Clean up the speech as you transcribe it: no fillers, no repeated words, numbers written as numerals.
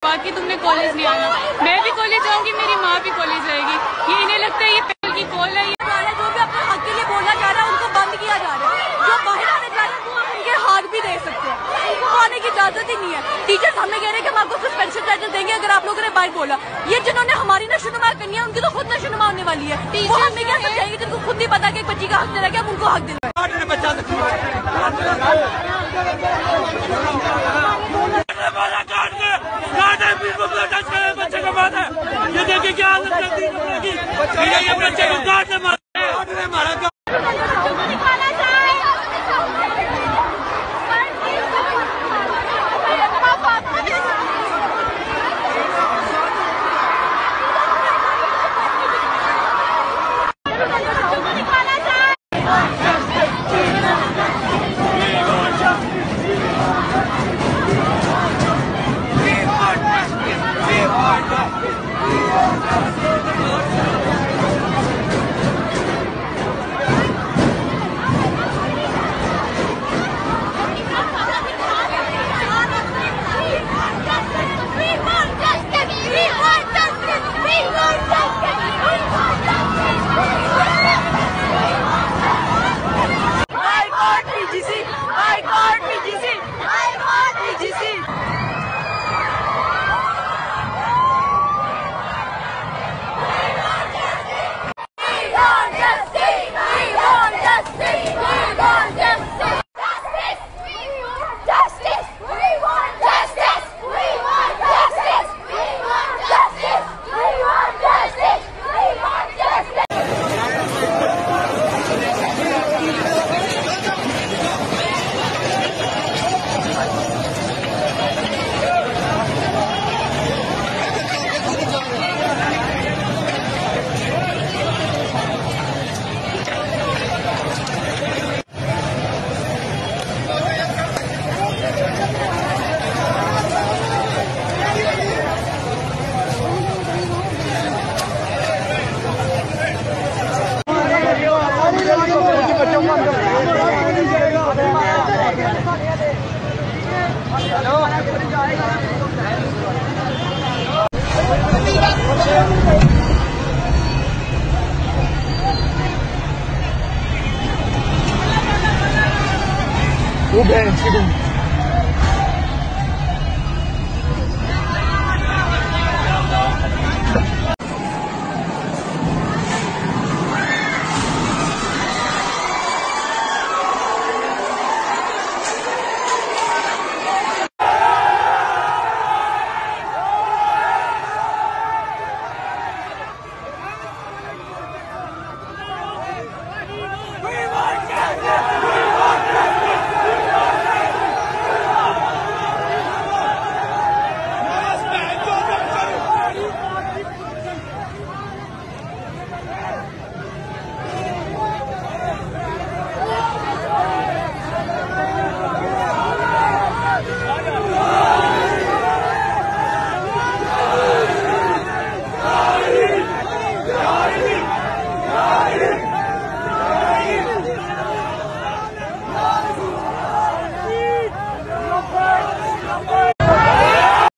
बाकी तुमने कॉलेज नहीं आना। मैं भी कॉलेज जाऊंगी, मेरी माँ भी कॉलेज जाएगी। ये इन्हें लगता है ये पहल की कॉल है। जो भी अपने हक के लिए बोलना चाह रहा है उनको बंद किया जा रहा है। जो बाहर आने जा रहे हैं वो हम उनके हाथ भी दे सकते हैं, उनको आने की इजाजत ही नहीं है। टीचर्स हमें कह रहे हैं कि हम आपको सस्पेंशन लेटर देंगे अगर आप लोगों ने बाहर बोला। ये जिन्होंने हमारी नशोनुमा करनी है उनकी तो खुद नशोनुमा होने वाली है। वो हमें क्या समझाएंगे जिनको खुद नहीं पता कि एक बच्ची का हक चला गया, हम उनको हक दिलवाएं। बच्चे को बात है, ये देखिए क्या हालत करती है, ये बच्चे को काटने मारा। वो